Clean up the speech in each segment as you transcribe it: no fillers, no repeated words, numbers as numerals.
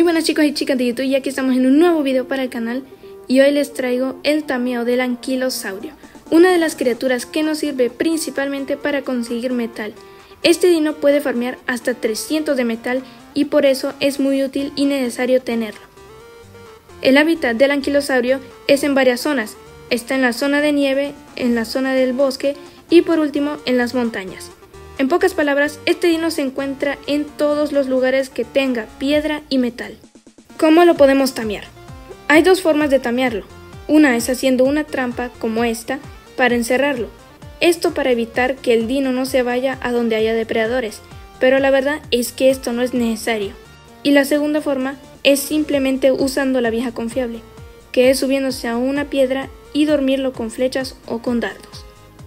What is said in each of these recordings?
buenas chicos y chicas de YouTube, y aquí estamos en un nuevo video para el canal y hoy les traigo el tameo del anquilosaurio, una de las criaturas que nos sirve principalmente para conseguir metal. Este dino puede farmear hasta 300 de metal y por eso es muy útil y necesario tenerlo. El hábitat del anquilosaurio es en varias zonas, está en la zona de nieve, en la zona del bosque y por último en las montañas. En pocas palabras, este dino se encuentra en todos los lugares que tenga piedra y metal. ¿Cómo lo podemos tamear? Hay dos formas de tamearlo. Una es haciendo una trampa como esta para encerrarlo. Esto para evitar que el dino no se vaya a donde haya depredadores, pero la verdad es que esto no es necesario. Y la segunda forma es simplemente usando la vieja confiable, que es subiéndose a una piedra y dormirlo con flechas o con dardos.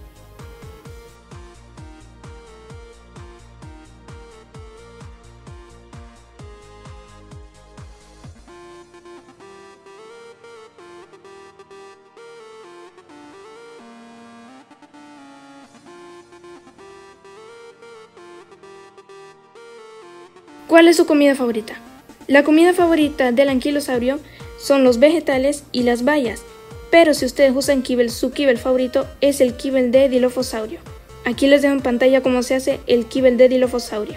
¿Cuál es su comida favorita? La comida favorita del anquilosaurio son los vegetales y las bayas, pero si ustedes usan kibble, su kibble favorito es el kibble de Dilophosaurio. Aquí les dejo en pantalla cómo se hace el kibble de Dilophosaurio.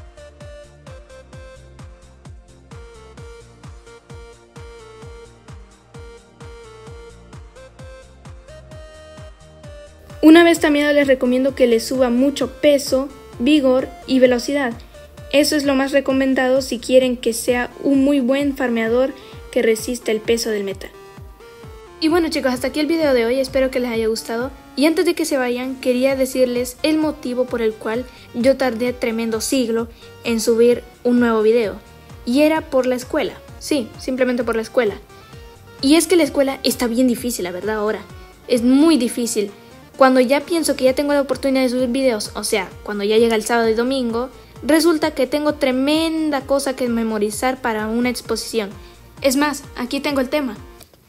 Una vez tameado les recomiendo que les suba mucho peso, vigor y velocidad. Eso es lo más recomendado si quieren que sea un muy buen farmeador que resista el peso del metal. Y bueno chicos, hasta aquí el video de hoy, espero que les haya gustado. Y antes de que se vayan, quería decirles el motivo por el cual yo tardé tremendo siglo en subir un nuevo video. Y era por la escuela, sí, simplemente por la escuela. Y es que la escuela está bien difícil, la verdad, ahora. Es muy difícil. Cuando ya pienso que ya tengo la oportunidad de subir videos, o sea, cuando ya llega el sábado y domingo, resulta que tengo tremenda cosa que memorizar para una exposición. Es más, aquí tengo el tema.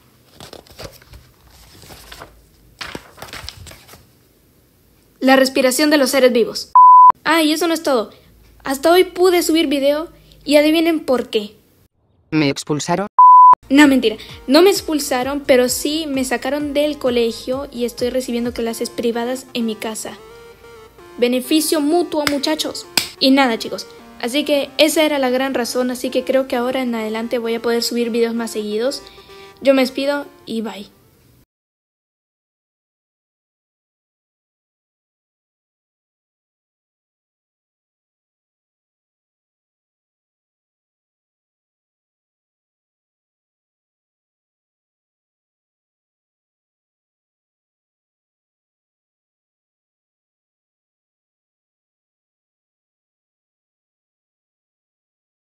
La respiración de los seres vivos. Ah, y eso no es todo. Hasta hoy pude subir video y adivinen por qué. ¿Me expulsaron? No, mentira. No me expulsaron, pero sí me sacaron del colegio y estoy recibiendo clases privadas en mi casa. Beneficio mutuo, muchachos. Y nada chicos, así que esa era la gran razón, así que creo que ahora en adelante voy a poder subir videos más seguidos. Yo me despido y bye.